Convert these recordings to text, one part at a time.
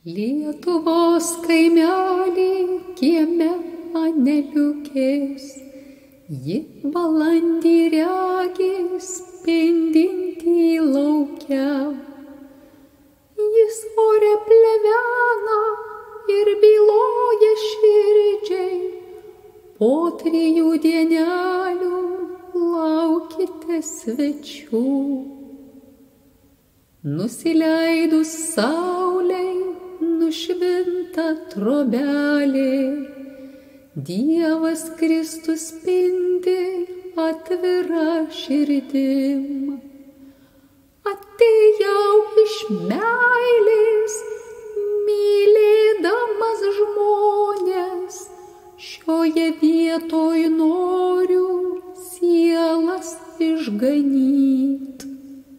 Lietuvos kaimelį kieme aneliukės, ji balandį regis spindintį laukia. Jis ore plevena ir byloja širdžiai, po 3 dienelių laukite svečių. Nusileidus saulei nušvinta trobelė, Dievas Kristus spindi atvira širdim. Atėjau iš meilės, mylėdamas žmonės, šioje vietoj noriu sielas išganyt.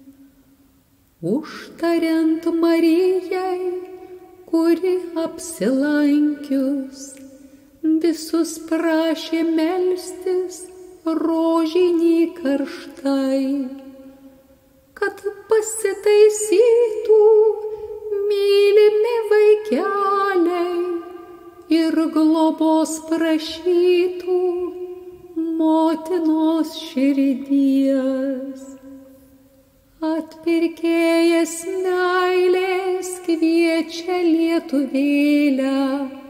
Užtariant Marijai, kuri apsilankius, visus prašė melstis rožinį karštai, kad pasitaisytų mylimi vaikeliai ir globos prašytų motinos širdies. Atpirkėjas meilės kviečia lietuvėlę,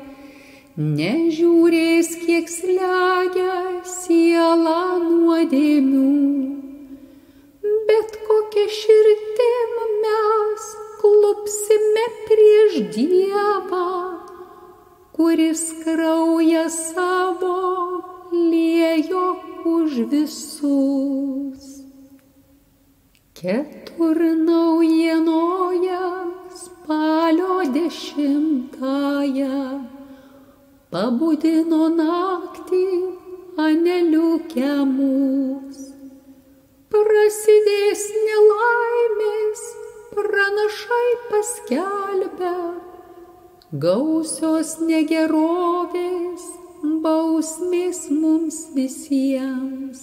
nežiūrės, kiek slegia sielą nuodėmių, bet kokia širdim mes klupsime prieš Dievą, kuris kraują savo liejo už visus. 4 naujienoje spalio 10-ąją pabudino naktį aneliukę mus. Prasidės nelaimės, pranašai paskelbia, gausios negerovės, bausmės mums visiems.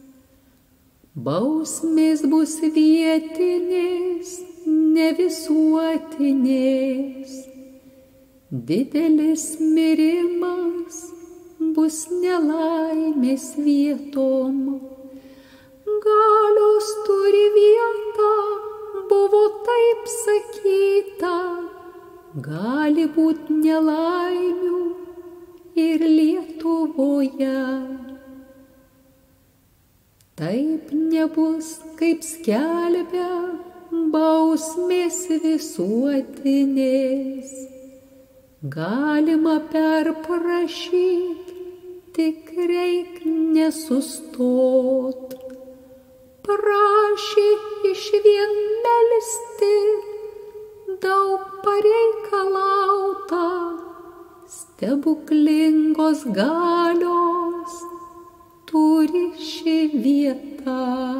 Bausmės bus vietinės, ne visuotinės. Didelis mirimas bus nelaimės vietom. Galios turi vietą, buvo taip sakyta, gali būt nelaimių ir Lietuvoje. Taip nebus, kaip skelbia, bausmės visuotinės. Galima perprašyt, tik reik nesustot. Prašy išvien melsti, daug pareikalauta, stebuklingos galios turi ši vieta.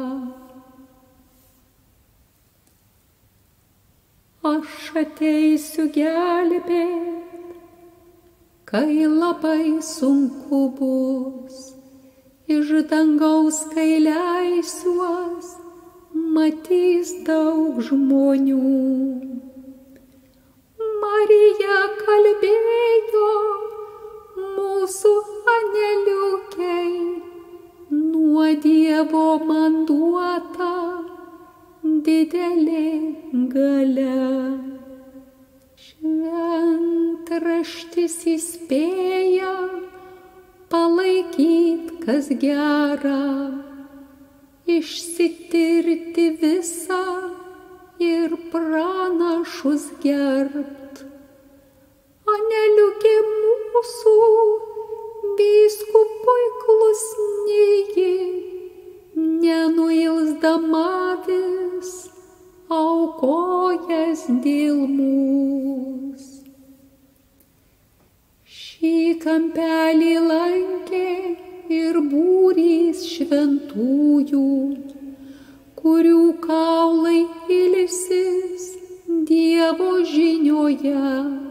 Aš ateisiu gelbėt, kai labai sunku bus, iš dangaus kai leisiuos, matys daug žmonių. Marija kalbėjo mūsų aneliukei, nuo Dievo man duota didelė galia. Šventraštis įspėja palaikyt, kas gera, išsitirti visą ir pranašus gerbt. Aneliukė mūsų vyskupui klusniji, nenuilsdama vis aukojas dėl mūs. Šį kampelį lankė ir būrys šventųjų, kurių kaulai ilsis Dievo žinioje.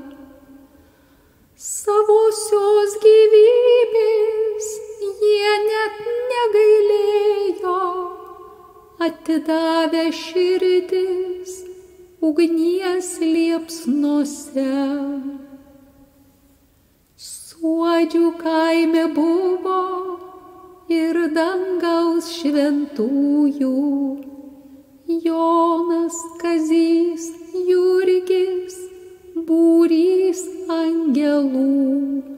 Savosios gyvybės jie net negailėjo, atidavę širdis ugnies liepsnose. Suodžių kaime buvo ir dangaus šventųjų, Jonas, Kazys, Jurgis, būrys angelų.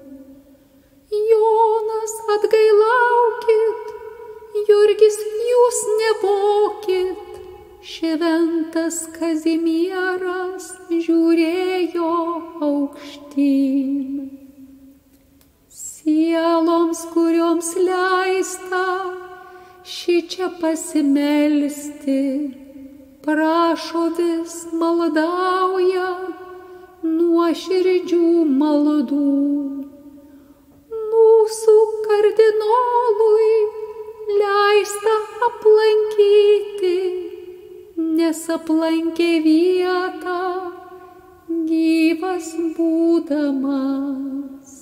Jonas, atgailaukit, Jurgis, jūs nevokit, šventas Kazimieras žiūrėjo aukštyn. Sieloms, kurioms leista šičia pasimelsti, prašo vis maldauja nuoširdžių maldų. Mūsų kardinolui leista aplankyti, nes aplankė vietą gyvas būdamas.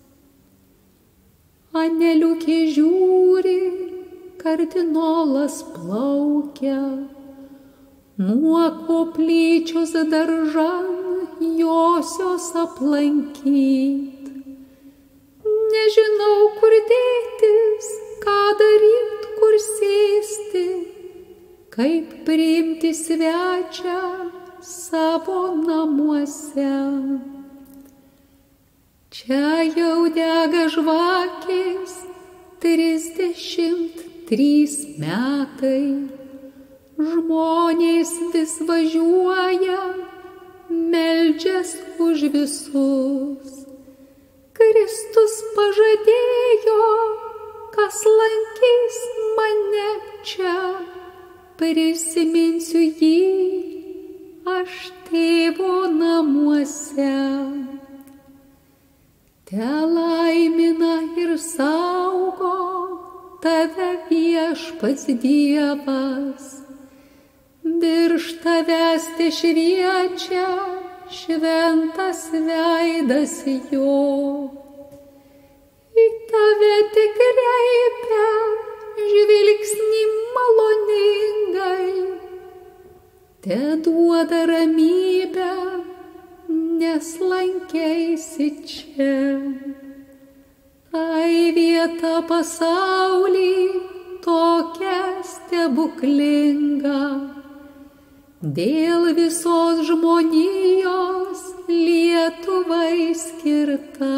Aneliukė žiūri, kardinolas plaukia, nuo koplyčios daržan josios aplankyt. Nežinau, kur dėtis, ką daryt, kur sėsti, kaip priimti svečią savo namuose. Čia jau dega žvakės 33 metai, žmonės vis važiuoja, meldžias už visus. Kristus pažadėjo, kas lankys mane čia, prisiminsiu jį aš tėvo namuose. Te laimina ir saugo tave viešpats Dievas, virš tavęs te šviečia šventas veidas jo. Į tave tik kreipia žvilgsnį maloningai, te duoda ramybę, nes lankeisi čia. Tai vieta pasaulį tokia stebuklinga, dėl visos žmonijos Lietuvai skirta.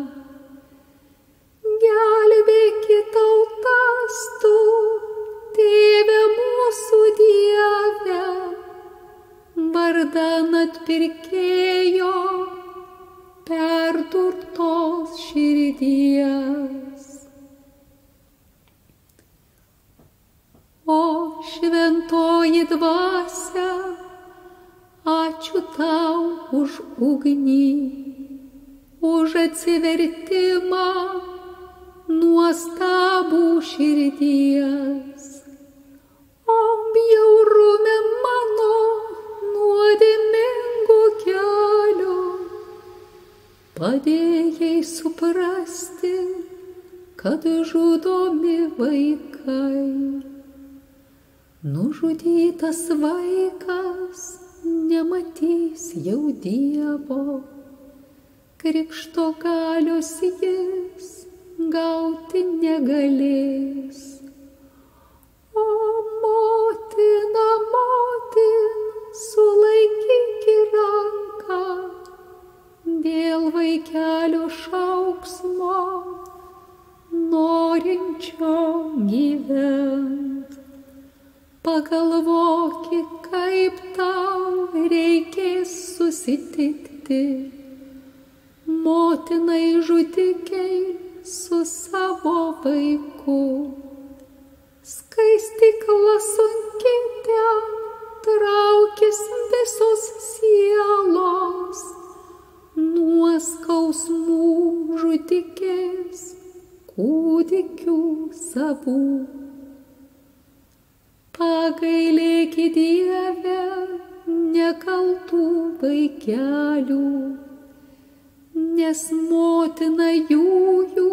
Gelbėkit tautas tu, Tėve mūsų Dieve, vardan atpirkėjo perdurtos širdies. O šventoji dvasia, ačiū tau už ugnį, už atsivertimą nuostabų širdies. O bjaurume mano nuodėmingo kelio, padėjai suprasti, kad žudomi vaikai. Nužudytas vaikas nematys jau Dievo, krikšto galios jis gauti negalės. O motina, motin, sulaikyk ranką, dėl vaikelio šauksmo norinčio gyvent. Pagalvokit, kaip tau reikės susitikti, motinai žudikiai su savo vaiku. Skaistykla sunki ten, traukis visos sielos, nuo skausmų žudikės kūdikių savų. Pagailėkit Dieve nekaltų vaikelių, nes motina jų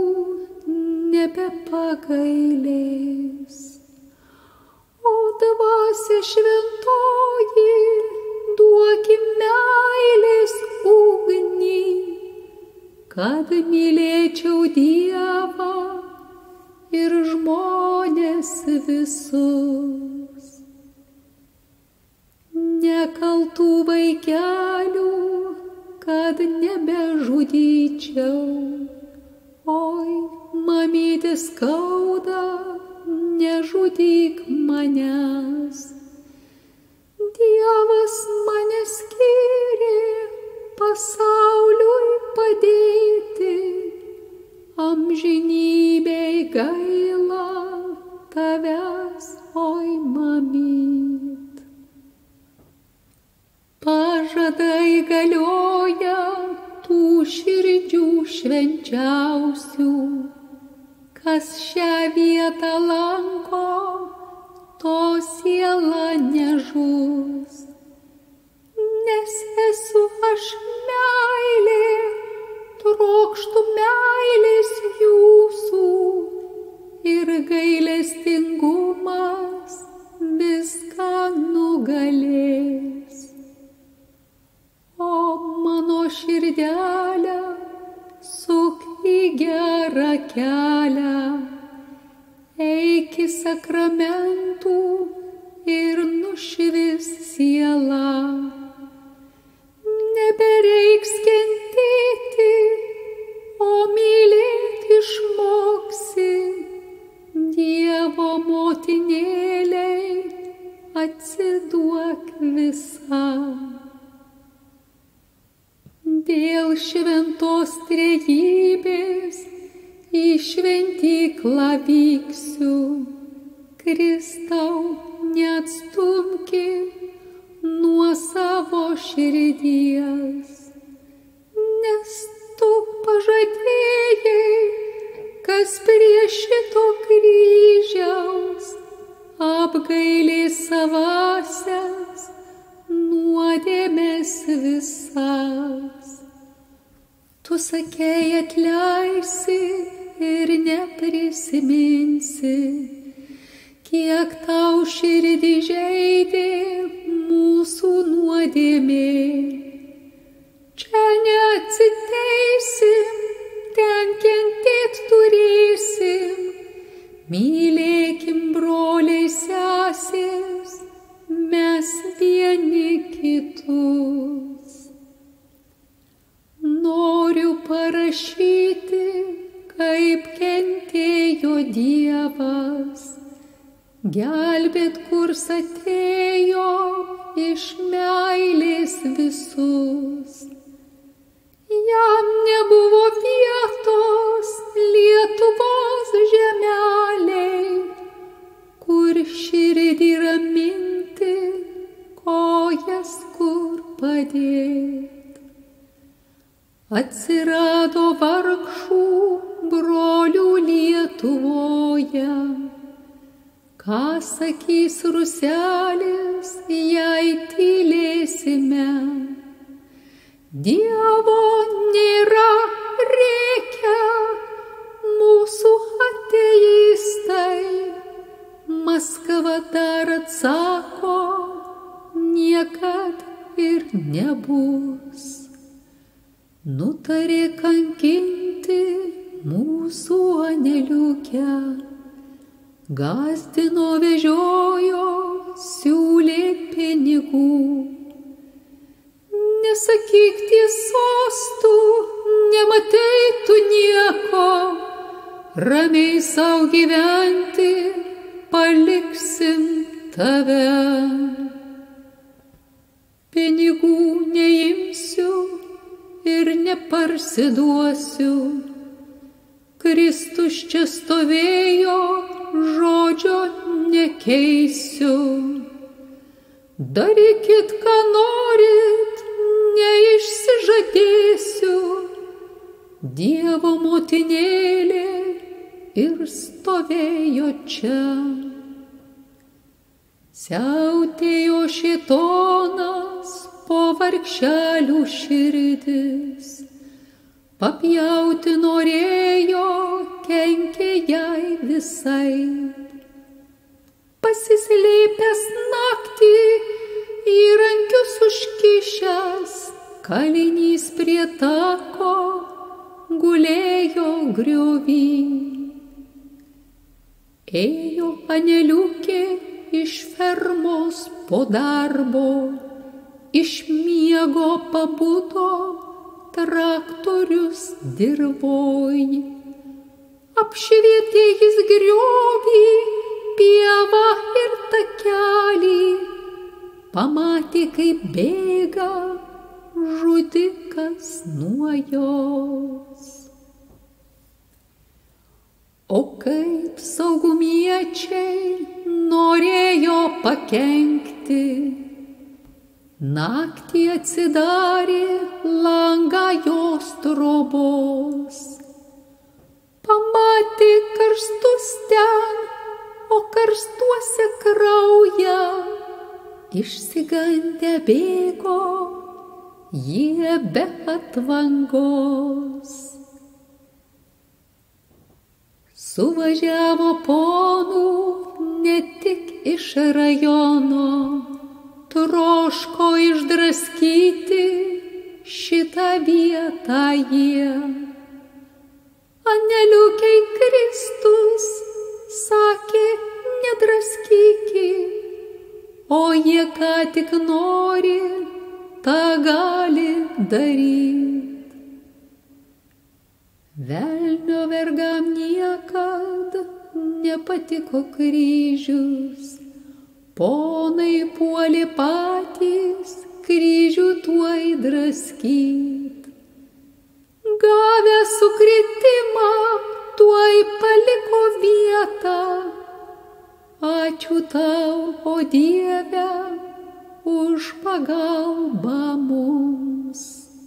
nebepagailės. O dvasia šventoji, duoki meilės ugnį, kad mylėčiau Dievą ir žmonės visus. Nekaltų vaikelių, kad nebežudyčiau. Oi, mamytė skauda, nežudyk manęs. Dievas mane skyrė pasauliui padėti, amžinybei gaila tavęs, oi mamyt. Pažadai galioja tų širdžių švenčiausių, kas šią vietą lanko, to siela nežus. Nes esu aš meilė, trokštu meilės jūsų, ir gailestingumas viską nugalės. O mano širdelė, suk į gerą kelią, eik į sakramentų ir nušvis siela. Nebereiks kentėti, o mylėti išmoksi, Dievo motinėlei atsiduok visą. Dėl šventos trejybės į šventyklą vyksiu, Kristau, neatstumki nuo savo širdies, nes tu pažadėjai, kas prie šito kryžiaus apgailės savasias nuodėmes visas. Tu sakei atleisi ir neprisiminsi, kiek tau širdį žeidė mūsų nuodėmė. Čia neatsiteisim, ten kentėt turėsim, mylėkim broliai sesės, mes vieni kitus. Noriu parašyti, kaip kentėjo Dievas, gelbėt kurs atėjo iš meilės visus. Jam nebuvo vietos Lietuvos žemelei, kur širdį raminti, kojas kur padėt. Atsirado vargšų brolių Lietuvoje, ką sakys Ruselis, jei tylėsime. Dievo nėra, rėkia mūsų ateistai. Maskva dar atsako, niekad ir nebus. Nutarė kankinti mūsų aneliukę, gąsdino, vežiojo, siūlė pinigų. Nesakyk tiesos tu, nematai tu nieko, ramiai sau gyventi, paliksim tave. Pinigų neimsiu ir neparsiduosiu, Kristus čia stovėjo, žodžio nekeisiu. Darykit, ką norit, neišsižadėsiu, Dievo motinėlė ir stovėjo čia. Siautėjo šėtonas po vargšelių širdis, papjauti norėjo, kenkė jai visai. Pasislėpęs naktį įrankius užkišęs, kalinys prie tako gulėjo griovy. Ėjo Aneliukė iš fermos po darbo, iš miego pabudo traktorius dirvoj. Apšvietė jis griovį, pievą ir takelį, pamatė, kaip bėga žudikas nuo jos. O kaip saugumiečiai norėjo pakenkti, naktį atsidarė langą jos trobos. Pamatė karstus ten, o karstuose kraują, išsigandę bėgo jie be atvangos. Suvažiavo ponų ne tik iš rajono, troško išdraskyti šitą vietą jie. Aneliukei Kristus sakė, nedraskyki, o jie ką tik nori, tą gali daryt. Velnio vergam niekad nepatiko kryžius, ponai puolė patys kryžių tuoj draskyt. Gavę sukritimą, tuoj paliko vietą. Ačiū tau, o Dieve, už pagalbą mums.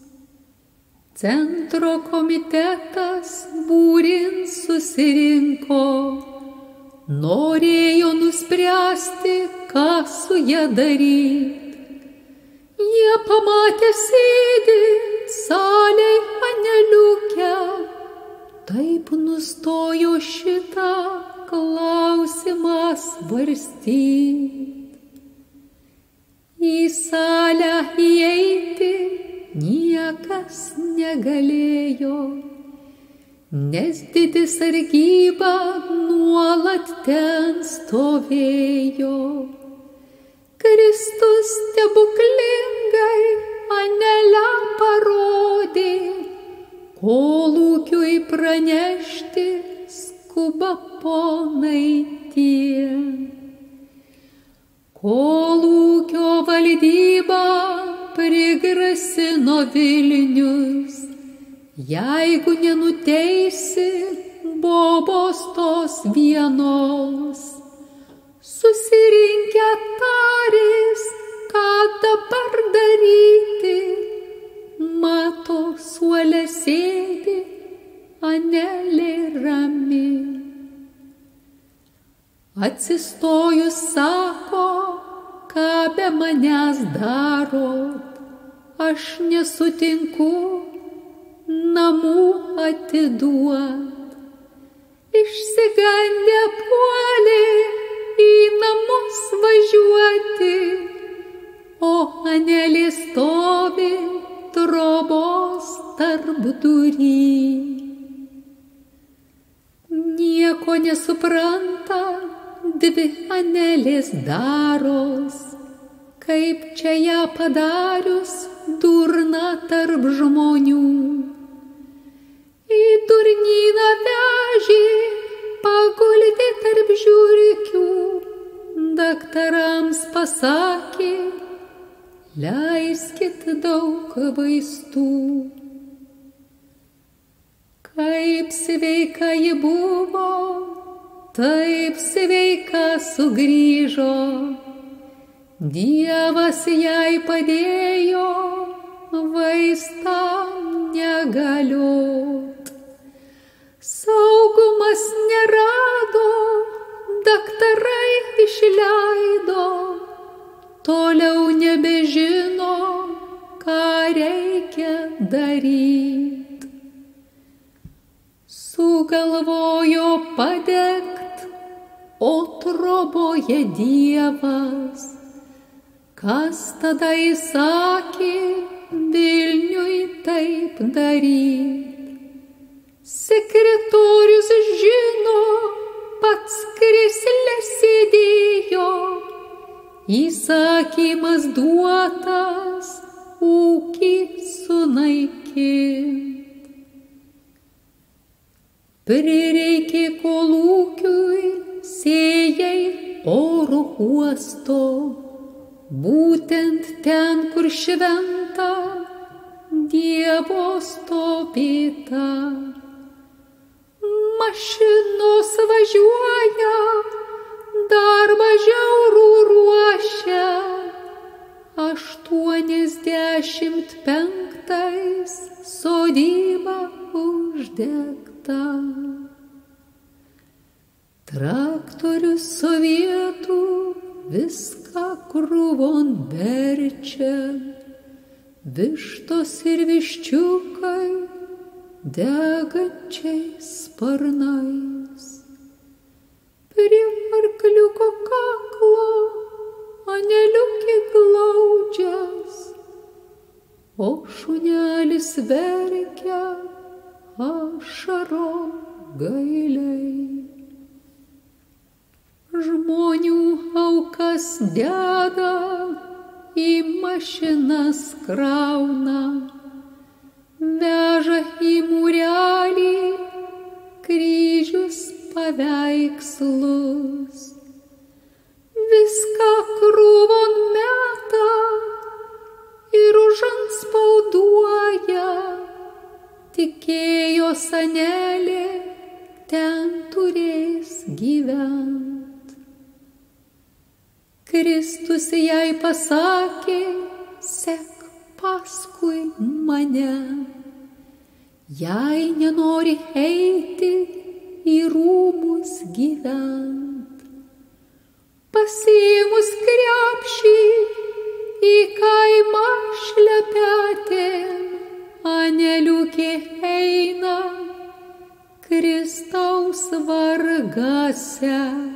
Centro komitetas būrin susirinko, norėjo nuspręsti, ką su ja daryt. Jie pamatė sėdint salėj Aneliukę, taip nustojo šitą klausimą svarstyt. Į salę įeiti niekas negalėjo, nes didi sargyba nuolat ten stovėjo. Kristus stebuklingai Anelę parodė, kolūkiui pranešti skuba ponai tie. Kolūkio valdyba prigrasino Vilnius, jeigu nenuteisi bobos tos vienos. Susirinkę tarės, ką dabar daryti, mato suole sėdi Anelė rami. Atsistojus sako, ką be manęs darot, aš nesutinku namų atiduot. Išsigandę puolė į namus važiuoti, o Anelė stovi trobos tarpdury. Nieko nesupranta dvi Anelės daros, kaip čia ją padarius durna tarp žmonių. Į durnyną vežė, paguldė tarp žiūrikių, daktarams pasakė, leiskit daug vaistų. Kaip sveika ji buvo, taip sveika sugrįžo, Dievas jai padėjo vaistam negaliot. Saugumas nerado, daktarai išleido, toliau nebežino, ką reikia daryt. Sugalvojo padegt, o troboje Dievas, Kas tada įsakė Vilniui taip daryt? Sekretorius žino, pats krėsle sėdėjo, įsakymas duotas ūkį sunaikint. Prireikė kolūkiui sėjai oro uosto, būtent ten, kur šventa Dievo stovėta. Mašinos važiuoja, darbą žiaurų ruošia, 85 sodyba uždegta. Traktorius sovietų viską krūvon verčia, vištos ir viščiukai degančiais sparnais. Prie arkliuko kaklo aneliukė glaudžias, o šunelis verkia ašarom gailiai. Žmonių aukas deda, į mašinas krauna, veža į mūrelį kryžius paveikslus. Viską krūvon meta ir užantspauduoja, tikėjo senelė, ten turės gyvent. Kristus jai pasakė, sek paskui mane, jei nenori eiti į rūmus gyvent. Pasiėmus krepšį į kaimą šlepetėm, aneliukė eina, Kristaus vargą sek.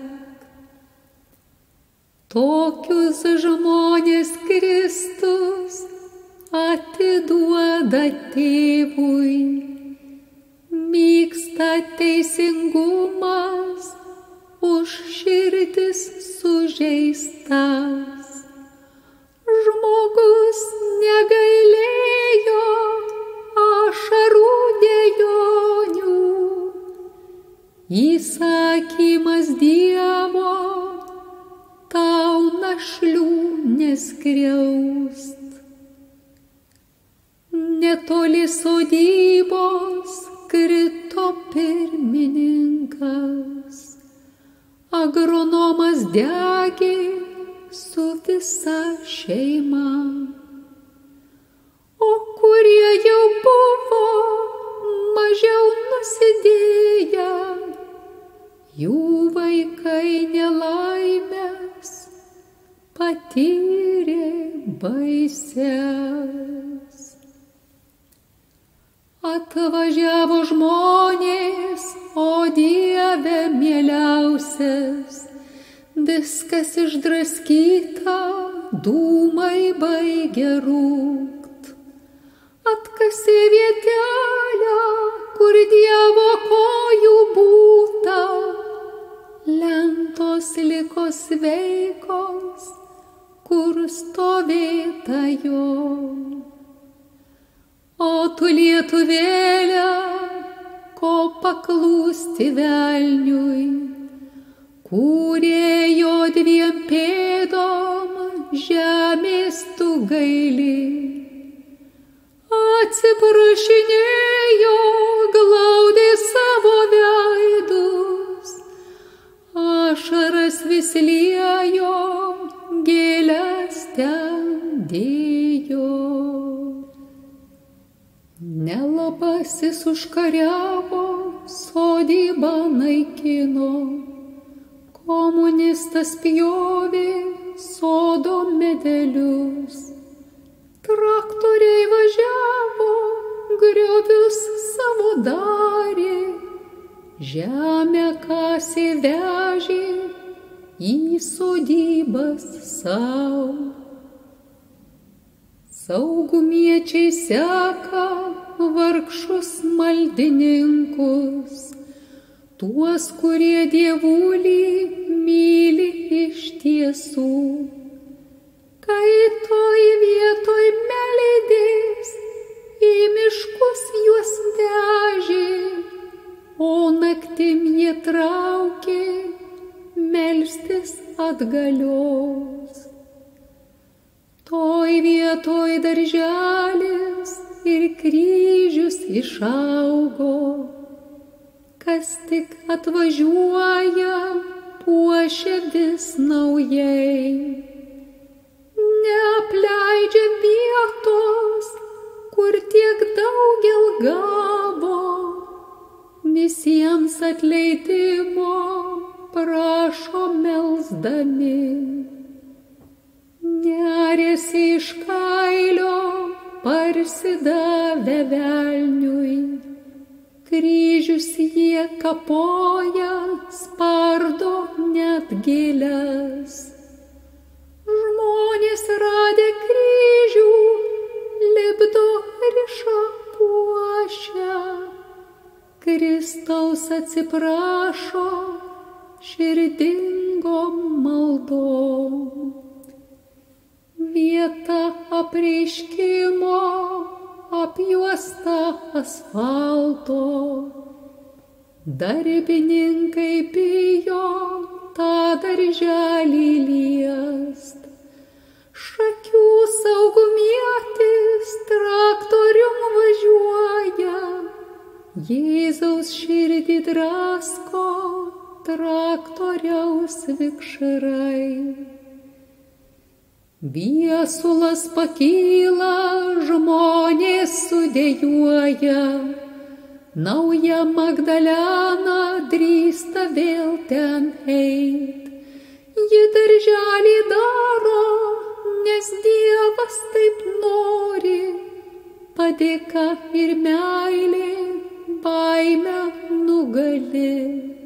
Tokius žmonės Kristus atiduoda tėvui, myksta teisingumas už širdis sužeistas. Žmogus negailėjo ašarų dejonių, įsakymas Dievo tau našlių neskriaust. Netoli sodybos krito pirmininkas, agronomas degė su visa šeima. O kurie jau buvo mažiau nusidėję, jų vaikai nelaimės patyrė baisias. Atvažiavo žmonės, o Dieve mieliausias, viskas išdraskyta, dūmai baigė rūkt. Atkasė vietelę, kur Dievo kojų būta, lentos liko sveikos, kur stovėta jo. O tu lietuvėlė, ko paklūsti velniui, kūrėjo 2 pėdom žemės tu gaili. Atsiprašinėjo, glaudė savo veidus, ašaras vis liejo, gėles ten dėjo. Nelabasis užkariavo, sodybą naikino, komunistas pjovė sodo medelius. Traktoriai važiavo, griovius savo darė, žemę kasė vežė į sodybas sau. Saugumiečiai seka vargšus maldininkus, tuos, kurie dievulį myli iš tiesų. Kai toj vietoj meldės, į miškus juos vežė, o naktim jie traukė melstis atgalios. Toj vietoj darželis ir kryžius išaugo, kas tik atvažiuoja, puošia vis naujai. Neapleidžia vietos, kur tiek daugel gavo, visiems atleidimo prašo melsdami. Neriasi iš kailio, parsidavę velniui, kryžius jie kapoja, spardo net gėles. Žmonės radę kryžių, lipdo rišą puošia, Kristaus atsiprašo širdingom maldom. Vieta apreiškimo apjuosta asfalto, darbininkai bijo tą darželį liest. Šakių saugumietis traktorium važiuoja, Jėzaus širdį drasko traktoriaus vikšrai. Viesulas pakyla, žmonės sudėjuoja, nauja Magdalena drįsta vėl ten eit. Ji darželį daro, nes Dievas taip nori, padėka ir meilė baimę nugali.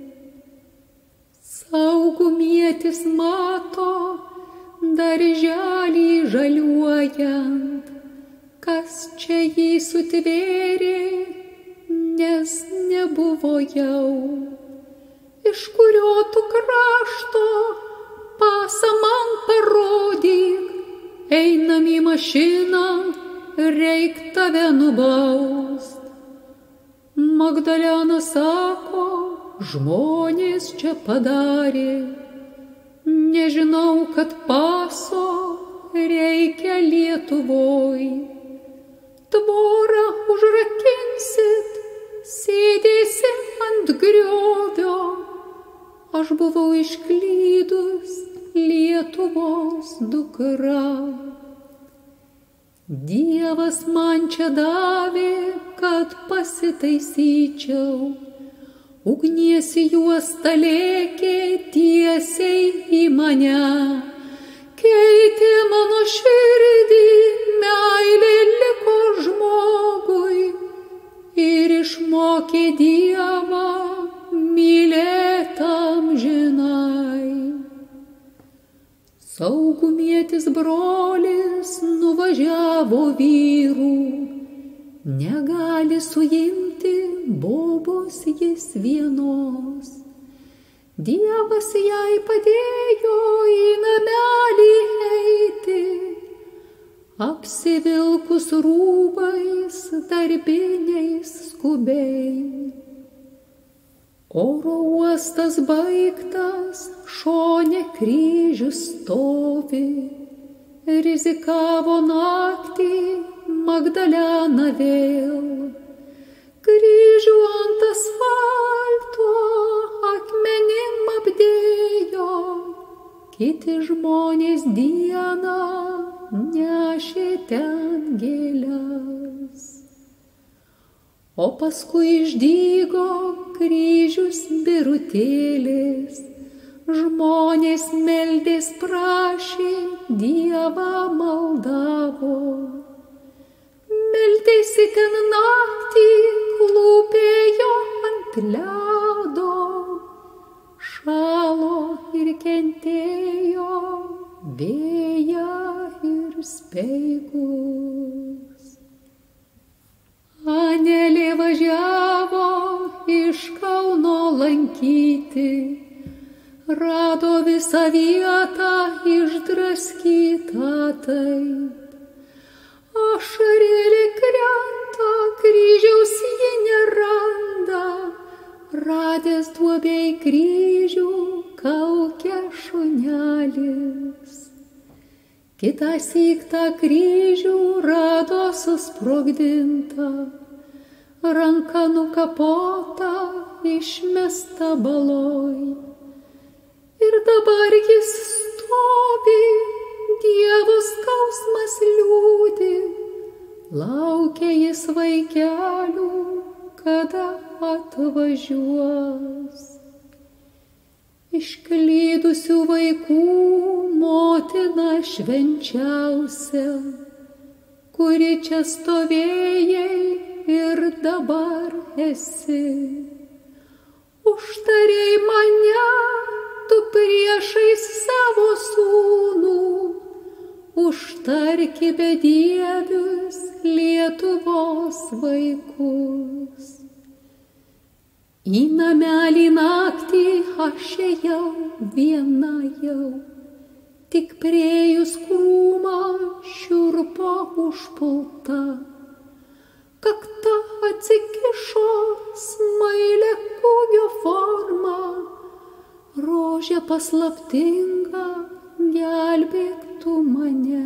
Saugumietis mato darželį žaliuojant, kas čia jį sutvėrė, nes nebuvo jau. Iš kurio tu krašto pasą man parodyk, einam į mašiną, reik tave nubaust. Magdalena sako, žmonės čia padarė, nežinau, kad paso reikia Lietuvoj. Tvorą užrakinsit, sėdėsi ant griovio, aš buvau išklydus Lietuvos dukra. Dievas man čia davė, kad pasitaisyčiau, ugnies juosta lėkė tiesiai į mane, keitė mano širdį, meilė liko žmogui ir išmokė Dievą mylėt amžinai. Saugumietis brolis nuvažiavo vyrų, negali suimti bobos jis vienos. Dievas jai padėjo į namelį eiti, apsivilkus rūbais darbiniais skubiai. Oro uostas baigtas, šone kryžius stovi, rizikavo naktį Magdalena vėl. Kryžių ant asfalto akmenim apdėjo, kiti žmonės dieną nešė ten gėles. O paskui išdygo kryžius birutėlės, žmonės meldės prašė, Dievą maldavo. Meldėsi ten naktį, klūpėjo ant ledo, šalo ir kentėjo vėją ir speigus. iš Kauno lankyti, rado visą vietą išdraskytą taip. Ašarėlė krenta, kryžiaus ji neranda, radęs duobėj kryžių kaukia šunelis. Kitąsyk tą kryžių rado susprogdintą, ranka nukapota, išmesta baloj. Ir dabar jis stovi, Dievo skausmas liūdi, laukia jis vaikelių, kada atvažiuos. Išklydusių vaikų motina švenčiausia, kuri čia stovėjai ir dabar esi. Užtarei mane, tu priešais savo sūnų, užtarki bedievius Lietuvos vaikus. Į namelį naktį aš ėjau, viena jau, tik priėjus krūmą šiurpo užpulta. Kakta atsikišo smailė kūgio forma, rožė paslaptinga, gelbėk tu mane.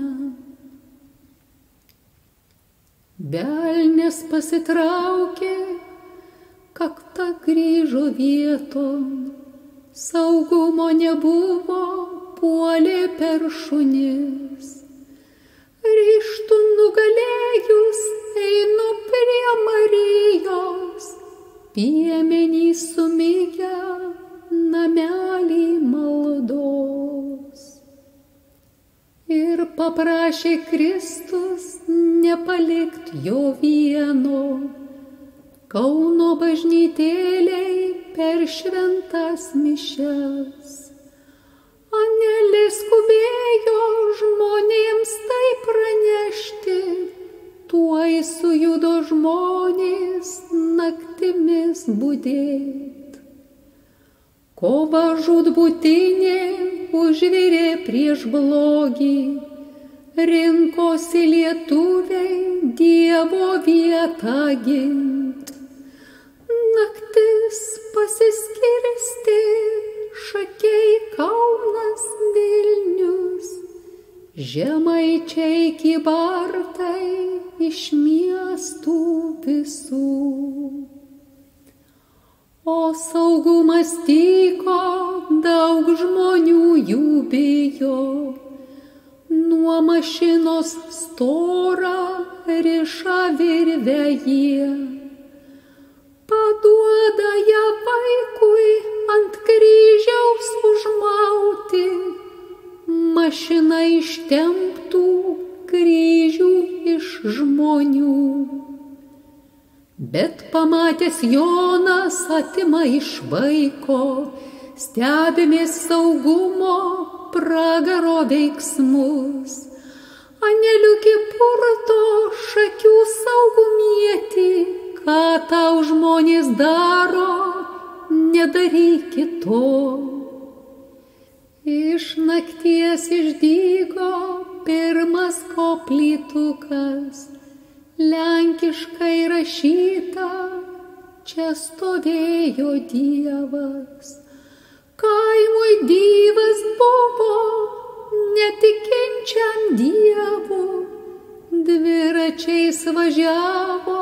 Velnias pasitraukė, kakta grįžo vieton, saugumo nebuvo, puolė per šunis. Ryžtų nugalėjus einu prie Marijos, piemenį sumigę namelį maldos. Ir paprašė Kristus nepalikt jo vieno, Kauno bažnytėlei per šventas mišias. Angelė skubėjo žmonėms tai pranešti, tuoj sujudo žmonės naktimis budėt. Kova žūtbūtinė užvirė prieš blogį, rinkosi lietuviai Dievo vietą gint. Naktis pasiskirstė, Šakiai, Kaunas, Vilnius, žemaičiai kybartai iš miestų visų. O saugumas tyko, daug žmonių jų bijo, nuo mašinos storą riša virvę jie. Paduoda ją vaikui ant kryžiaus užmauti, mašina ištemptų kryžių iš žmonių. Bet pamatęs Jonas atima iš vaiko, stebimės saugumo pragaro veiksmus. Aneliukė purto Šakių saugumietį, ką tau žmonės daro, nedarykit to. Iš nakties išdygo pirmas koplytukas, lenkiškai rašyta, čia stovėjo Dievas. Kaimui Dievas buvo, netikinčiam Dievu, dviračiais važiavo,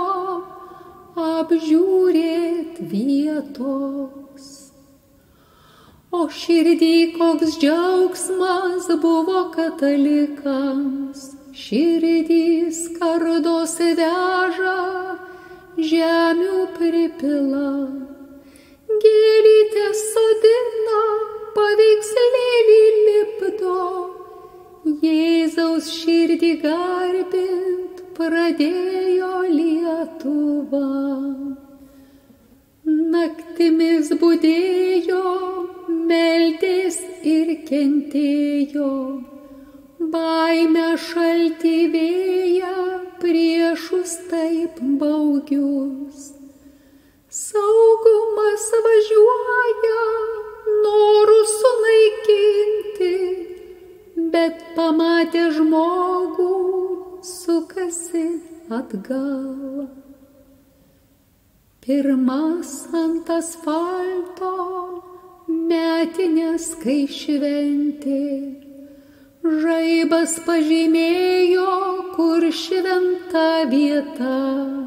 apžiūrėt vietos. O širdį koks džiaugsmas buvo katalikams, širdys kardose veža, žemių pripila. Gėlytę sodina, paveikslėlį lipdo, Jėzaus širdį garbint pradėjo Lietuva. Naktimis budėjo, meldės ir kentėjo, baimę šaltį vėją priešus taip baugius. Saugu važiuoja norų sunaikinti, bet pamatę žmogų sukasi atgal. Pirmas ant asfalto metinės, kai šventė, žaibas pažymėjo, kur šventa vieta.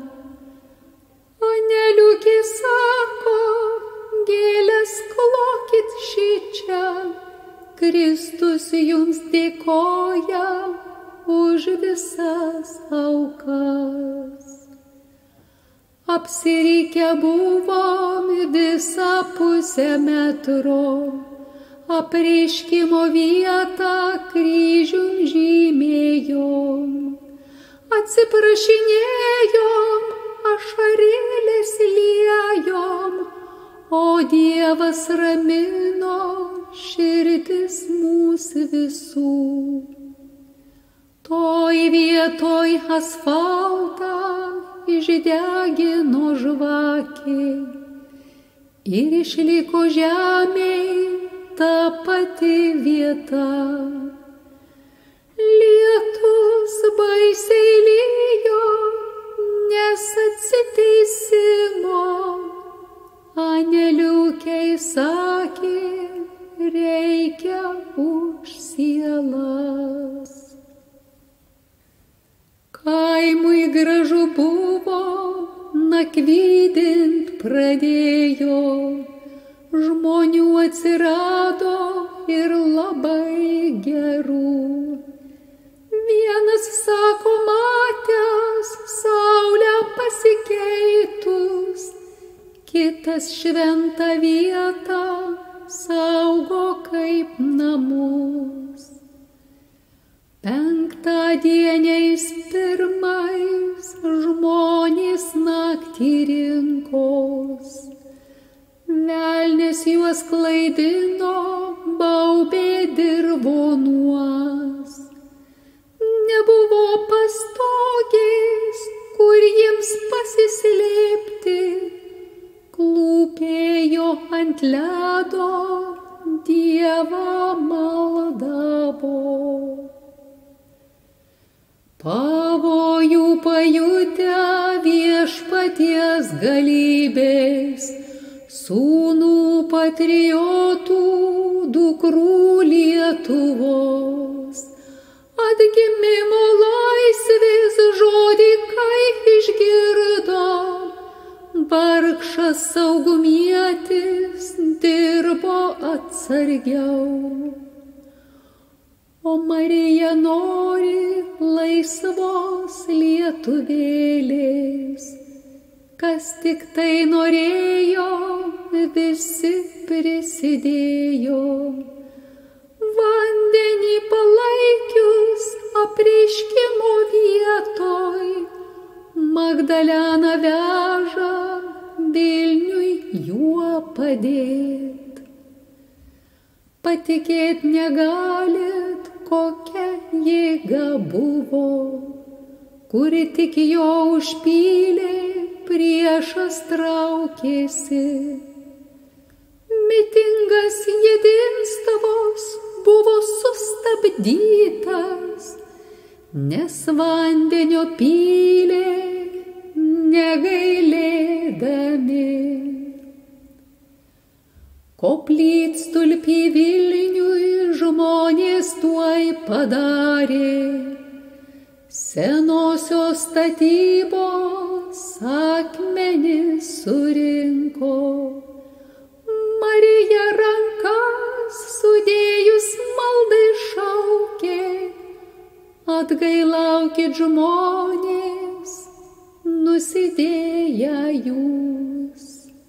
Aneliukė sako, gėles klokit šičia, Kristus jums dėkoja už visas aukas. Apsirikę buvom visą pusę metro, apreiškimo vietą kryžium žymėjom, atsiprašinėjom, ašarėlės liejom, o Dievas ramino širdis mūsų visų. Toj vietoj asfaltą išdegino žvakė ir išliko žemėj ta pati vieta. Lietus baisiai lijo, nes atsiteisimo aneliukei sakė, reikia už sielas. Kaimui gražu buvo, nakvydint pradėjo, žmonių atsirado ir labai gerų. Vienas sako, matęs saulę pasikeitus, kitas šventą vietą saugo kaip namus. Penktadieniais pirmais žmonės naktį rinkos, velnias juos klaidino, baubė dirvonuos. Nebuvo pastogės, kur jiems pasislėpti, klūpėjo ant ledo, Dievą maldavo. Pavojų pajutę viešpaties galybės, sūnų patriotų, dukrų Lietuvos, atgimimo laisvės žodį, kai išgirdo, vargšas saugumietis dirbo atsargiau. O Marija nori laisvos lietuvėlės, kas tik tai norėjo, visi prisidėjo. Vandenį palaikius apreiškimo vietoj, Magdalena veža Vilniui juo padėt. Patikėt negalit, kokia jėga buvo, kuri tik jo užpylė, priešas traukėsi. Mitingas jedinstavos buvo sustabdytas, nes vandenio pylė negailėdami. Koplytstulpį Vilniui žmonės tuoj padarė, senosios statybos akmenis surinko. Marija rankas sudėjus maldai šaukė, atgailaukit žmonės, nusidėję jūs.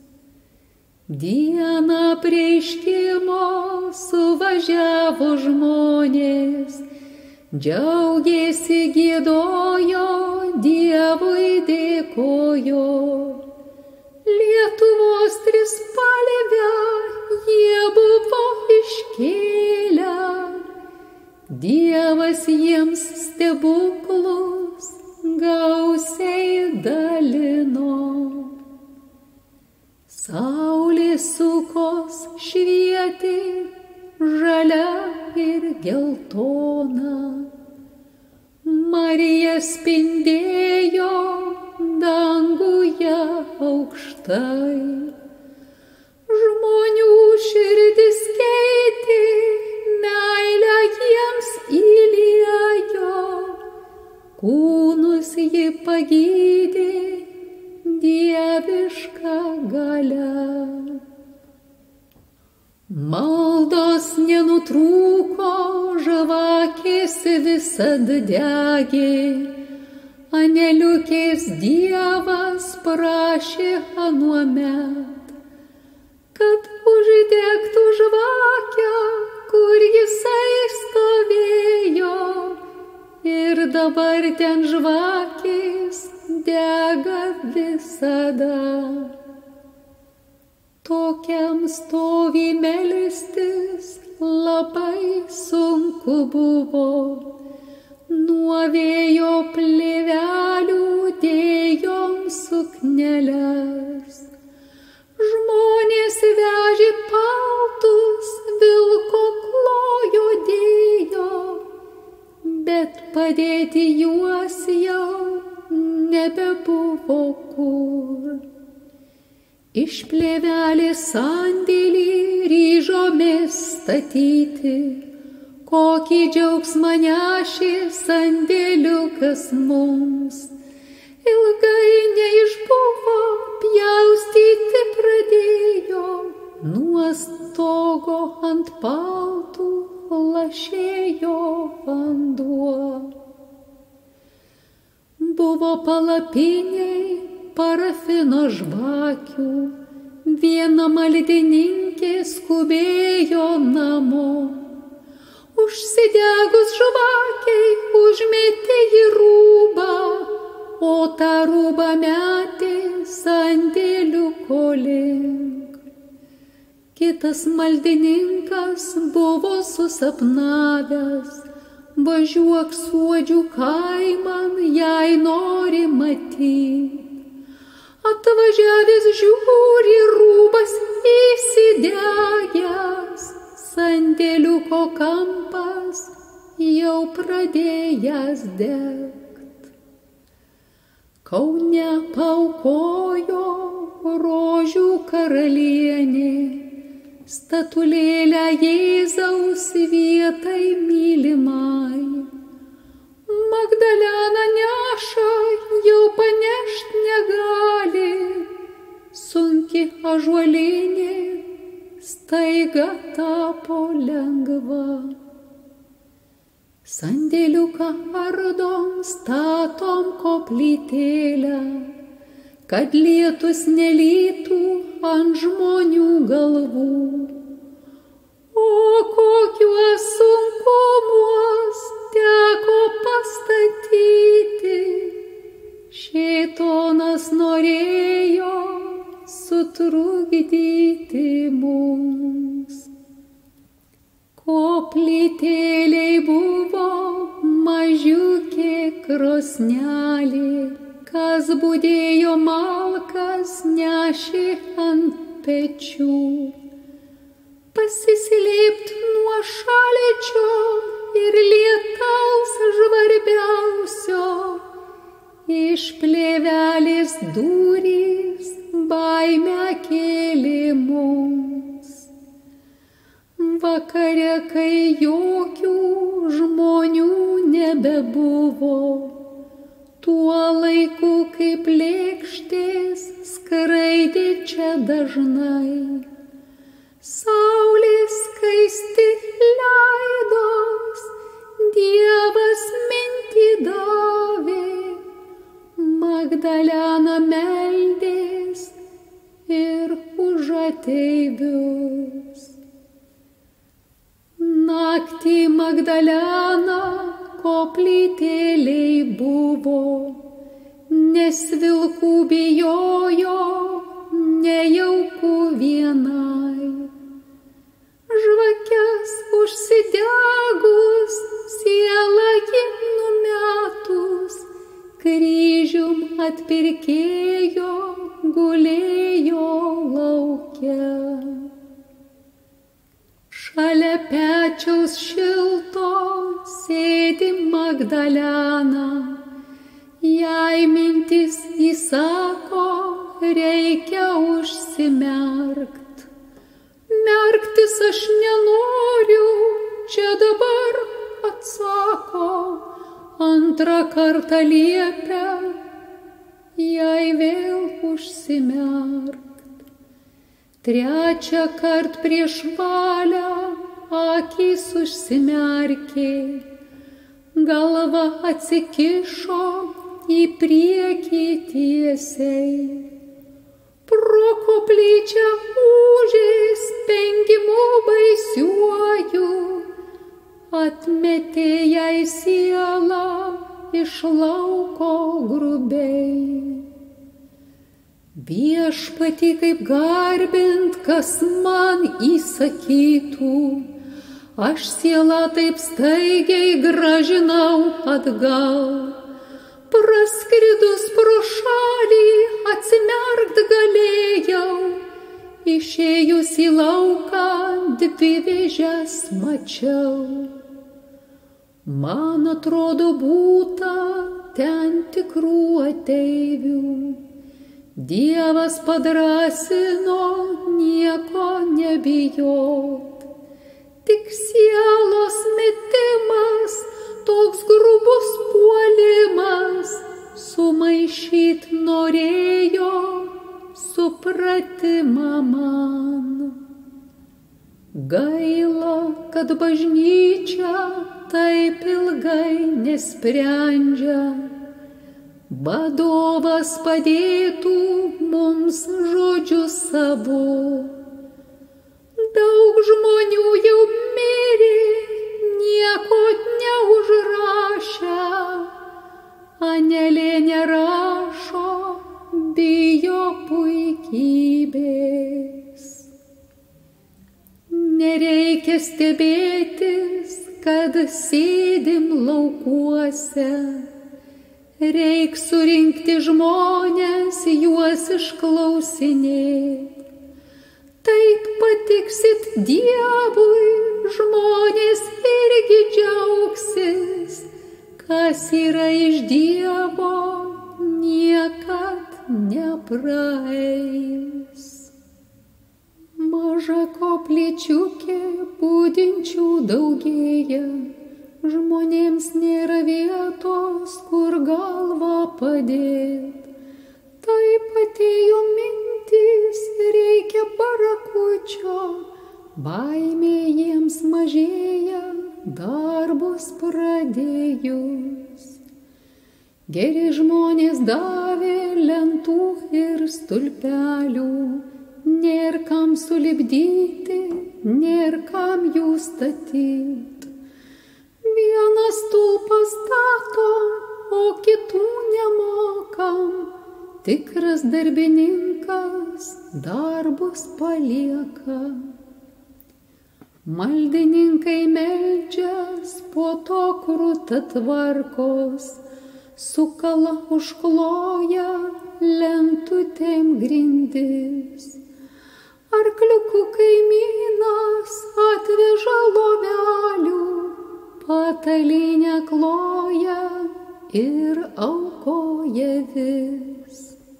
Dieną apreiškimo suvažiavo žmonės, džiaugėsi, giedojo, Dievui dėkojo. Lietuvos trispalvę jie buvo iškėlę, Dievas jiems stebuklus gausiai dalino. Saulės sukos švietė žalia ir geltona, Marija spindėjo danguje aukštai. Žmonių širdis keitė, meilę jiems įliejo, kūnus ji pagydė dieviška galia. Maldos nenutrūko, žvakės visad degė, aneliukės Dievas prašė anuomet, kad uždegtų žvakę, kur jisai stovėjo, ir dabar ten žvakės dega visada. Tokiam stovy melstis labai sunku buvo, nuo vėjo plėvelių dėjom sukneles. Žmonės vežė paltus, vilko klojo dėjo, bet padėti juos jau nebebuvo kur. Iš plėvelės sandėlį ryžomės statyti, kokį džiaugsmą nešė sandėliukas mums. Ilgai neišbuvo, pjaustyti pradėjo, nuo stogo ant paltų lašėjo vanduo. Buvo palapiniai parafino žvakių, viena maldininkė skubėjo namo. Užsidegus žvakiai užmetė į rūbą, o tą rūbą metė sandėliuko link. Kitas maldininkas buvo susapnavęs, važiuok Suodžių kaiman, jei nori matyt. Atvažiavęs žiūri, rūbas įsidegęs, sandėliuko kampas jau pradėjęs degt. Kaune paaukojo rožių karalienė statulėlę Jėzaus vietai mylimai. Magdalena neša, jau panešt negali, sunki ąžuolinė staiga tapo lengva. Sandėliuką ardom, statom koplytėlę, kad lietus nelytų ant žmonių galvų. O kokiuos sunkumuos teko pastatyti, šėtonas norėjo sutrukdyti mums. Koplytėlei buvo mažiukė krosnelė, kas budėjo malkas nešė ant pečių. Pasislėpt nuo šalčio ir lietaus žvarbiausio, iš plėvelės durys baimę kėlė mums. Vakare, kai jokių žmonių nebebuvo, tuo laiku kaip lėkštės skraidė čia dažnai. Saulės skaisti leidos, Dievas mintį davė, Magdalena meldės ir už ateivius. Naktį Magdalena koplytėlei buvo, nes vilkų bijojo, nejauku vienai. Žvakes užsidegus, sielą ji numetus, kryžium atpirkėjo gulėjo lauk. pečiaus šilto sėdi Magdalena. Jai mintis įsako, reikia užsimerkt. Merktis aš nenoriu, čia dabar atsako, antrą kartą liepia, jai vėl užsimerkt. Trečią kart prieš valią akys užsimerkė, galva atsikišo į priekį tiesiai. Pro koplyčią ūžės spengimu baisiuoju, atmetė jai sielą iš lauko grubiai. Viešpatį kaip garbint, kas man įsakytų, aš sielą taip staigiai gražinau atgal. Praskridus pro šalį atsimerkt galėjau, išėjus į lauką dvi vėžes mačiau. Man atrodo būta ten tikrų ateivių, Dievas padrąsino nieko nebijot. Tik sielos metimas, toks grubus puolimas, sumaišyt norėjo supratimą man. Gaila, kad bažnyčia taip ilgai nesprendžia, vadovas padėtų mums žodžius savo. Daug žmonių jau mirė, nieko neužrašę, Anelė nerašo, bijo puikybės. Nereikia stebėtis, kad sėdim laukuose, reik surinkti žmonės, juos išklausinėt. Taip patiksit Dievui, žmonės irgi džiaugsis, kas yra iš Dievo, niekad nepraeis. Maža koplyčiukė budinčių daugėja, žmonėms nėra vietos, kur galvą padėt. Taip atėjo mintys, reikia barakučio, baimė jiems mažėja, darbus pradėjus. Geri žmonės davė lentų ir stulpelių, nėr kam sulipdyti, nėr kam jų statyt. Vieną stulpą statom, o kitų nemokam, tikras darbininkas darbus palieka. Maldininkai meldžias, po to kruta tvarkos, sukala užkloja lentutėm grindis. Arkliukų kaimynas atveža lovelių, patalynę kloja ir aukoja vis.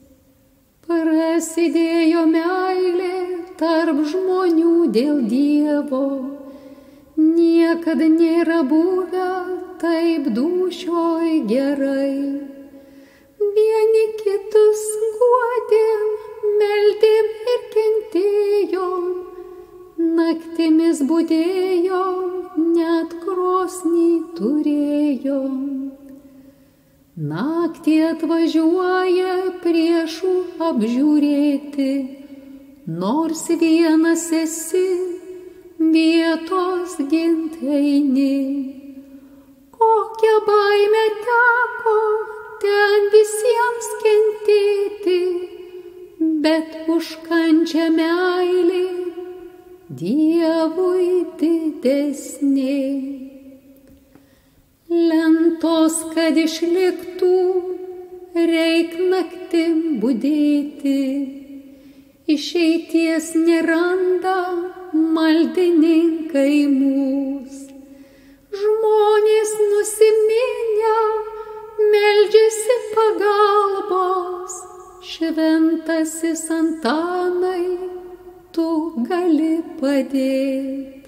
Prasidėjo meilė tarp žmonių dėl Dievo, niekad nėra buvę taip dūšioj gerai. Vieni kitus guodėm, meldėm ir kentėjom, naktimis budėjom, net krosnį turėjom. Naktį atvažiuoja priešų apžiūrėti, nors vienas esi, vietos gint eini. Kokią baimę teko ten visiems kentėti, bet už kančią meilė Dievui didesnė. Lentos, kad išliktų, reik naktim budėti, išeities neranda maldininkai mūs. Žmonės nusiminę meldžiasi pagalbos, šventasis Antanai, tu gali padėt.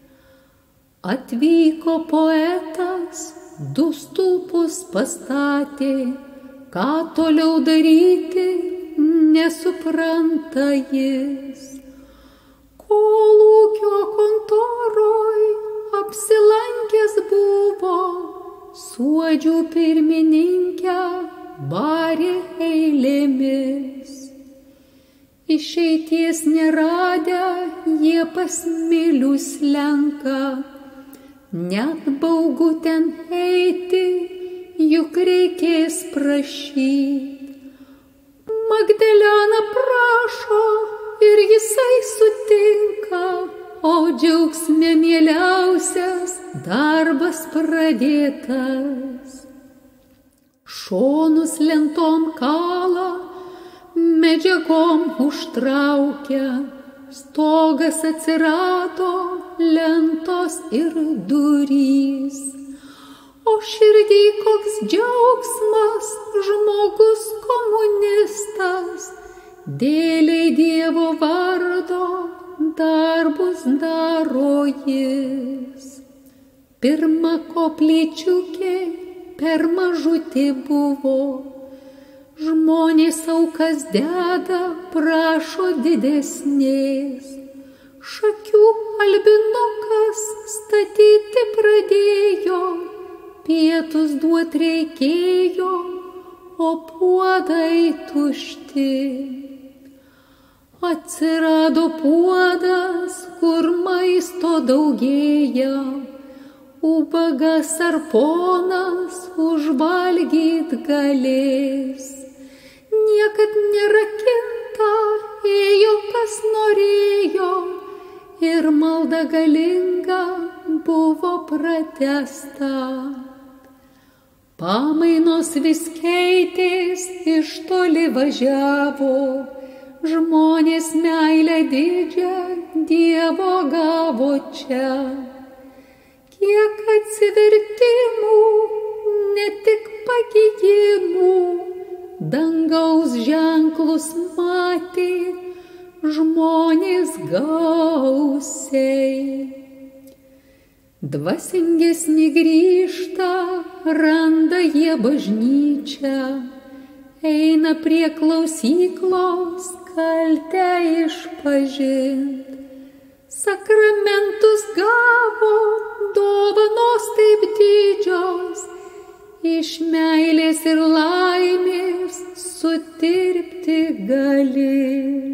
Atvyko poetas, 2 stulpus pastatė, ką toliau daryti, nesupranta jis. Kol ūkio kontoroj apsilankęs buvo, suodžių pirmininkę barė eilėmis. Išeities neradę jie pas Milių slenka, net baugu ten eiti, juk reikės prašyt. Magdalena prašo ir jisai sutinka, o džiaugsme mieliausias darbas pradėtas. Šonus lentom kala, medžiagom užtraukia, stogas atsirado, lentos ir durys. O širdį koks džiaugsmas, žmogus komunistas, dėliai Dievo vardo darbus daro jis. Pirma koplyčiukė per mažutė buvo, žmonės aukas deda, prašo didesnės. Šakių albinukas statyti pradėjo, pietus duot reikėjo, o puodai tušti. Atsirado puodas, kur maisto daugėja, ubagas ar ponas užvalgyt galės. Niekad nerakinta, ėjo kas norėjo, ir malda galinga buvo pratęsta. Pamainos vis keitės, iš toli važiavo, žmonės meilę didžią Dievo gavo čia. Kiek atsivertimų, ne tik pagijimų, dangaus ženklus matė žmonės gausiai. Dvasingesni grįžta, randa jie bažnyčią, eina prie klausyklos kaltę išpažint. Sakramentus gavo, dovanos taip didžios, iš meilės ir laimės sutirpti gali.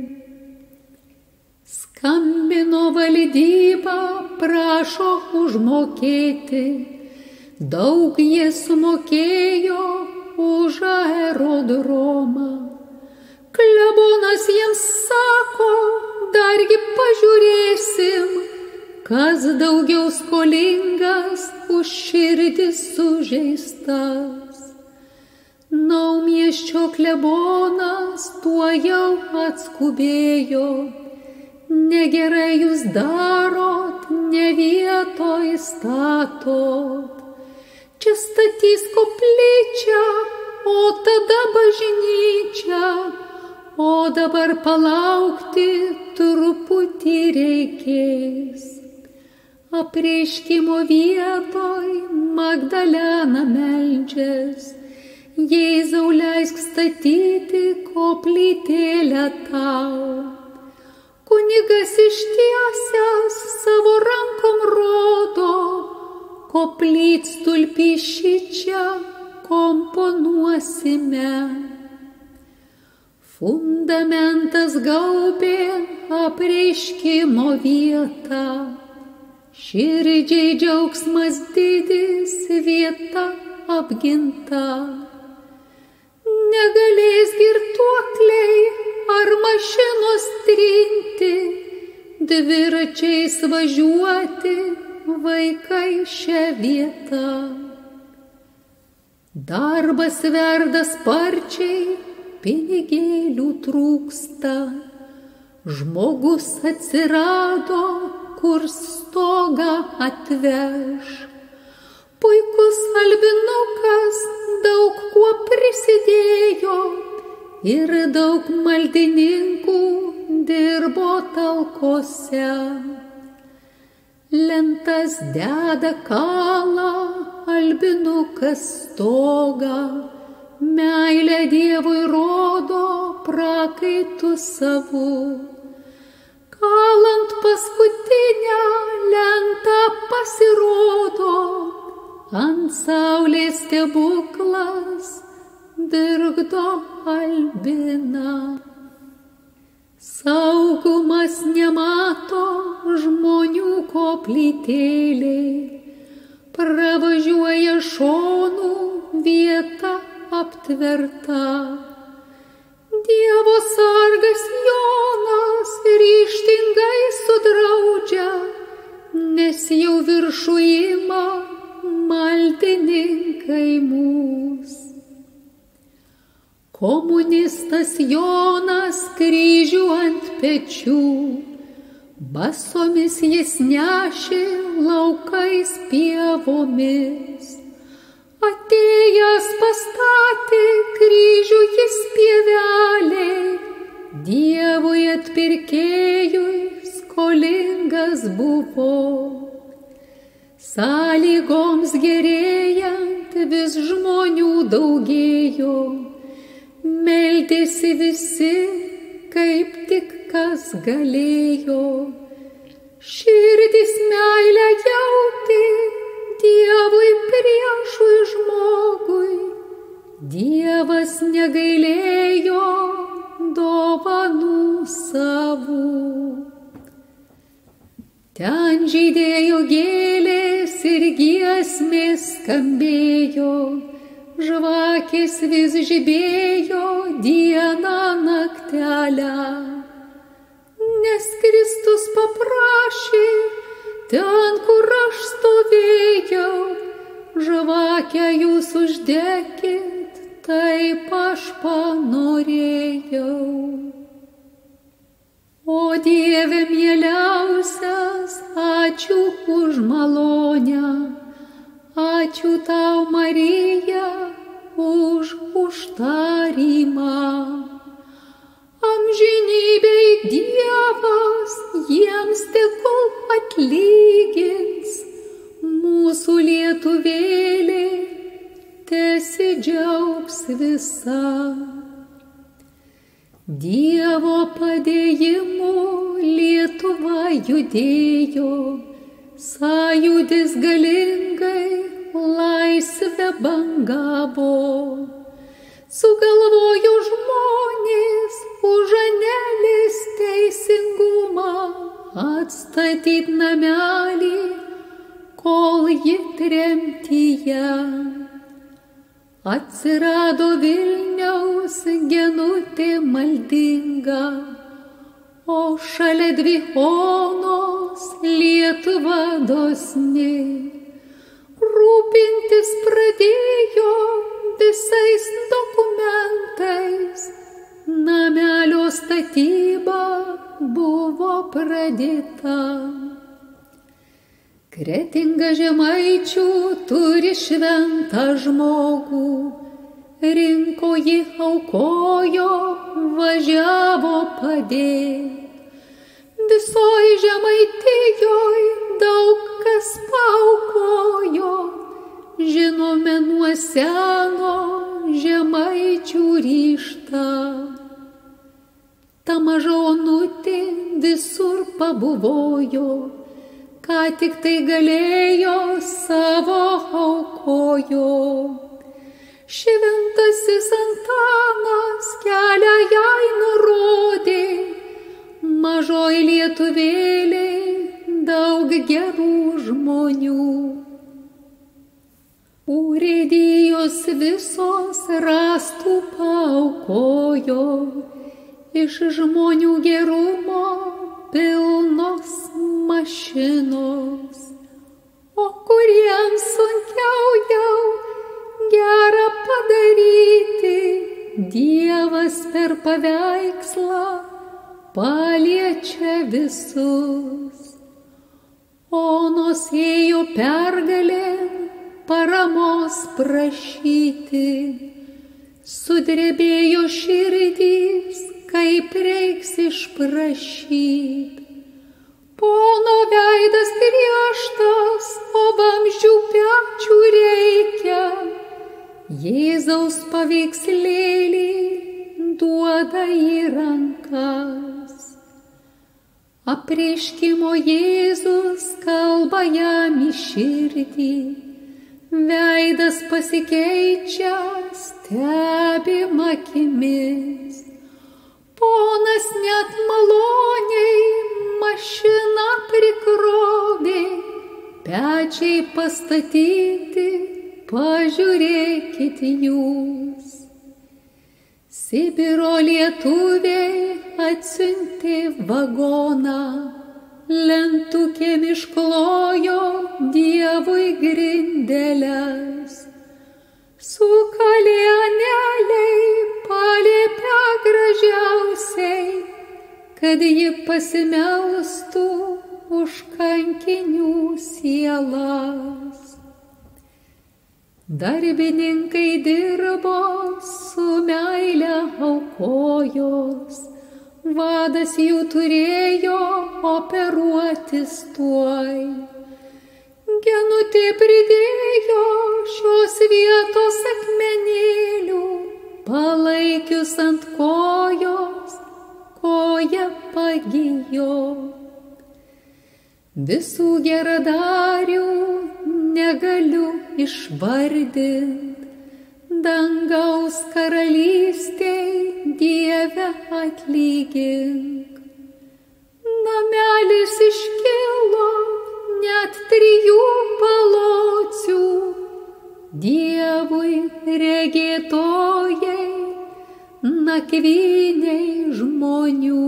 Skambino valdyba, prašo užmokėti, daug jie sumokėjo už aerodromą. Klebonas jiems sako, dargi pažiūrėsim, kas daugiau skolingas, už širdis sužeistas. Naumiesčio klebonas tuojau atskubėjo, negerai jūs darot, ne vietoj statot. Čia statys koplyčią, o tada bažnyčią, o dabar palaukti truputį reikės. Apreiškimo vietoj Magdalena meldžias, Jėzau leisk statyti koplytėlę tau. Kunigas ištiesęs savo rankom rodo, koplytstulpį šičia komponuosime. Fundamentas gaubė apreiškimo vietą, širdžiai džiaugsmas didis, vieta apginta. Negalės girtuokliai ar mašinos trinti, dviračiais važiuoti vaikai šią vietą. Darbas verda sparčiai, pinigėlių trūksta, žmogus atsirado, kur stogą atveš. Puikus albinukas daug kuo prisidėjo ir daug maldininkų dirbo talkose. Lentas deda kalą, albinukas stogą, meilę Dievui rodo prakaitu savu. Kalant paskutinę lentą pasirodo, ant saulės stebuklas dirgdo albiną. Saugumas nemato žmonių koplytėliai, pravažiuoja šonų vieta aptverta. Dievo sargas Jonas ryžtingai sudraudžia, nes jau viršų ima maldininkai mūs. Komunistas Jonas kryžių ant pečių, basomis jis nešė laukais pievomis. Atėjęs pastatė kryžių jis pievelėj, Dievui atpirkėjui skolingas buvo. Sąlygoms gerėjant vis žmonių daugėjo, meldėsi visi, kaip tik kas galėjo. Širdis meilę jautė Dievui priešui žmogui, Dievas negailėjo dovanų savų. Ten žydėjo gėlės ir giesmės skambėjo, žvakės vis žibėjo dieną naktelę. Nes Kristus paprašė, ten, kur aš stovėjau, žvakę jūs uždekit, taip aš panorėjau. O Dieve mieliausias, ačiū už malonę, ačiū tau, Marija, už užtarimą. Amžinybėj Dievas jiems tegul atlygins, mūsų lietuvėlė tesidžiaugs visa. Dievo padėjimu Lietuva judėjo, sąjūdis galingai laisvę bangavo. Sugalvojo žmonės už Anelės teisingumą atstatyt namelį, kol ji tremtyje. Atsirado Vilniaus Genutė maldinga, o šalia dvi onos Lietuva dosni. Rūpintis pradėjo visais dokumentais, namelio statyba buvo pradėta. Kretinga Žemaičių turi šventą žmogų, rinko jį aukojo, važiavo padėt. Visoj Žemaitijoj daug kas paaukojo, žinome nuo seno Žemaičių ryžtą. Ta maža onutė visur pabuvojo, ką tik tai galėjo savo aukojo. Šventasis Antanas kelią jai nurodė, mažoj lietuvėlėj daug gerų žmonių. Urėdijos visos rastų paaukojo, iš žmonių gerumo pilnos mašinos. O kuriems sunkiau jau gerą padaryti, Dievas per paveikslą paliečia visus. Onos ėjo pergalėn paramos prašyti, sudrebėjo širdys, kaip reiks išprašyt. Pono veidas griežtas, o vamzdžių pečių reikia, Jėzaus paveikslėlį duoda į rankas. Apreiškimo Jėzus kalba jam į širdį, veidas pasikeičia stebim akimis. Ponas net maloniai mašiną prikrovė, pečiai pastatyti, pažiūrėkit jūs. Sibiro lietuviai atsiuntė vagoną, lentukėm išklojo Dievui grindeles. Sukalė aneliai, paliepė gražiausiai, kad ji pasimelstų už kankinių sielas. Darbininkai dirbo, su meile aukojos, vadas jų turėjo operuotis tuoj. Genutė pridėjo šios vietos akmenėlių, palaikius ant kojos, koja pagijo. Visų geradarių negaliu išvardint, dangaus karalystei Dieve atlygink. Namelis iškilo net 3 palocių, Dievui regėtojai, nakvyniai žmonių.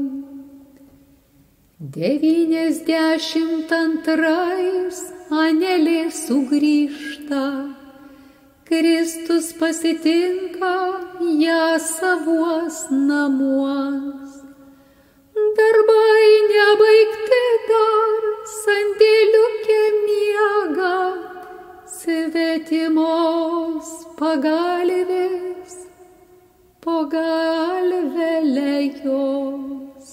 92 anelė sugrįžta, Kristus pasitinka ją savuos namuos. Darbai nebaigti dar, sandėliukė miega, svetimos pagalvės po galvelę jos.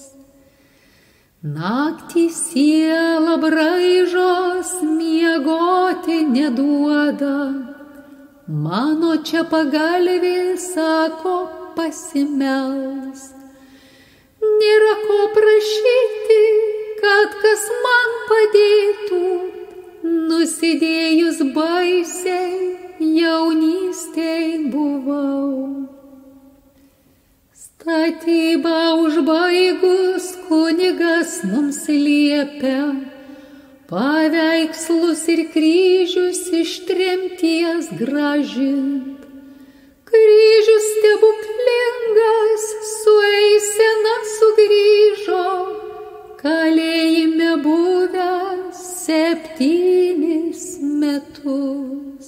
Naktį siela braižos, miegoti neduoda, mano čia pagalvė sako pasimelsk. Nėra ko prašyti, kad kas man padėtų, nusidėjus baisiai jaunystėj buvau. Statybą užbaigus kunigas mums liepia, paveikslus ir kryžius iš tremties grąžint. Kryžius stebuklingas su eisena sugrįžo, kalėjime buvęs 7 metus.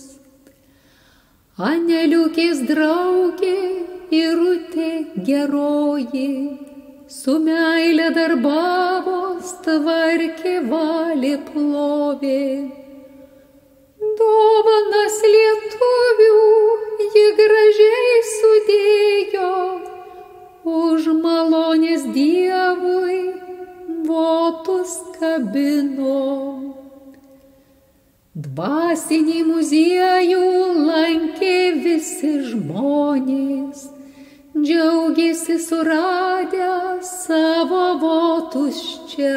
Aneliukės draugė Irutė geroji, su meile darbavos, tvarkė, valė, plovė. Dovanas lietuvių ji gražiai sudėjo, už malonės Dievui votus kabino. Dvasinį muziejų lankė visi žmonės, džiaugėsi suradę savo votus čia.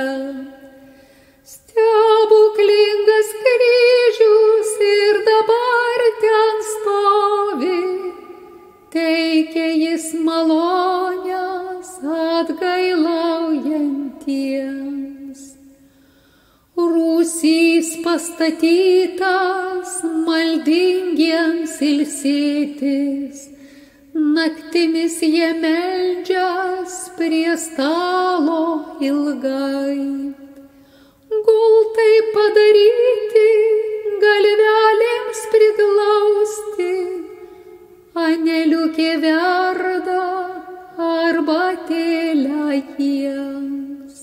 Stebuklingas kryžius ir dabar ten stovi, teikia jis malonės atgailaujantiems. Rūsys pastatytas maldingiems ilsėtis, naktimis jie meldžias prie stalo ilgai. Gultai padaryti, galvelėms priglausti, aneliukė verda arba arbatėlę jiems.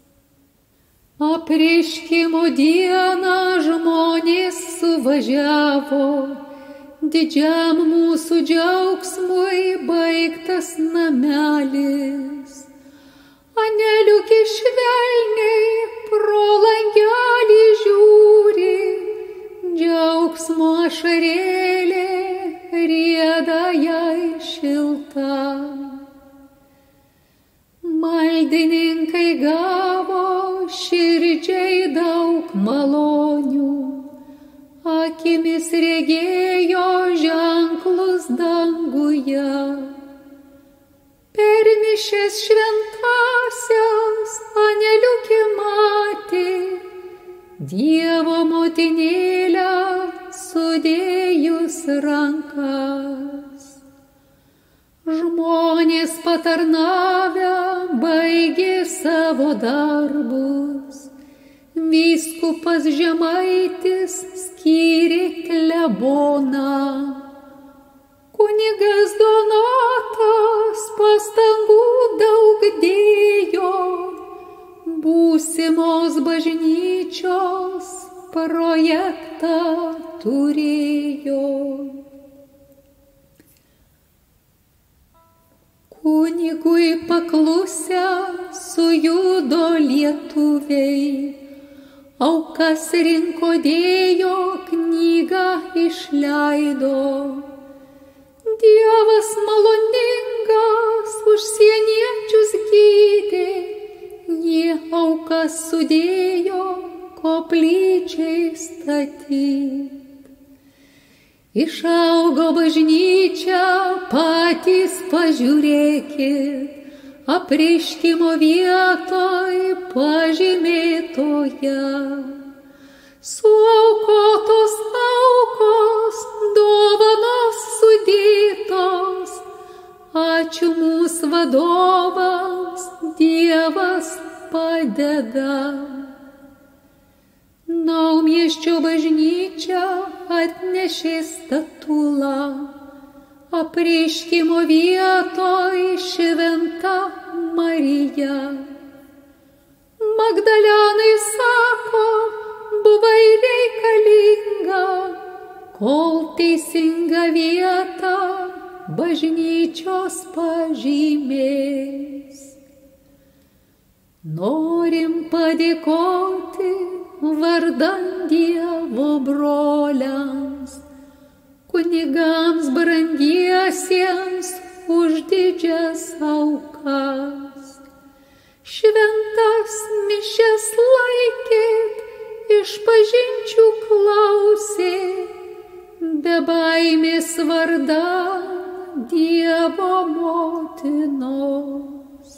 Apreiškimo dieną žmonės suvažiavo, didžiam mūsų džiaugsmui baigtas namelis. Aneliukė švelniai pro langelį žiūri, džiaugsmo ašarėlė rieda jai šilta. Maldininkai gavo širdžiai daug malonių, akimis regėjo ženklus danguje. Per mišias šventasias Aneliukė matė Dievo motinėlę sudėjus rankas. Žmonės patarnavę baigė savo darbus, vyskupas Žemaitis skyrė kleboną. Kunigas Donatas pastangų daug dėjo, būsimos bažnyčios projektą turėjo. Kunigui paklusę sujudo lietuviai, aukas rinko dėjo, knygą išleido. Dievas maloningas užsieniečius gydė, jie aukas sudėjo koplyčiai statyt. Išaugo bažnyčia, patys pažiūrėkit, apreiškimo vietoj pažymėtoje. Suaukotos aukos, dovanos sudėtos, ačiū mūsų vadovams, Dievas padeda. Naumiesčio bažnyčia atnešė statulą, apreiškimo vietoj Šventa Marija. Magdalenai sako, buvai reikalinga, kol teisingą vietą bažnyčios pažymės. Norim padėkoti vardan Dievo broliams, kunigams brangiesiems už didžias aukas. Šventas mišias laikėt, išpažinčių klausėt, be baimės vardan Dievo motinos.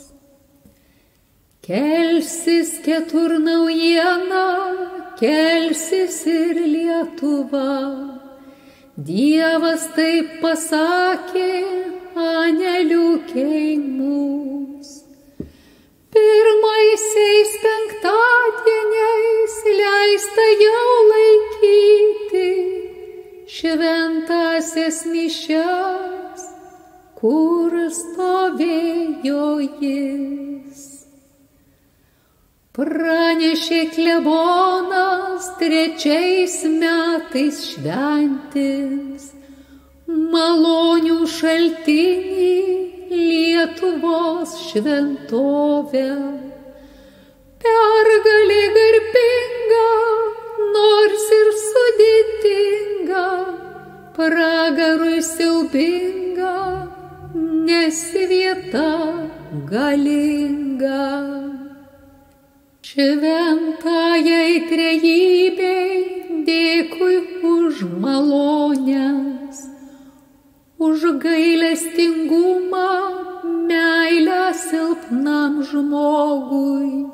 Kelsis ketur naujiena, kelsis ir Lietuva. Dievas taip pasakė Aneliukei mūs. Pirmaisiais penktadieniais leista jau laikyti šventąsias mišias, kur stovėjo jis. Pranešė klebonas, 3 metais šventins malonių šaltinį Lietuvos šventovę. Pergalė garbinga, nors ir sudėtinga, pragarui siaubinga, nes vieta galinga. Šventajai trejybei dėkui už malonės, už gailestingumą, meilę silpnam žmogui.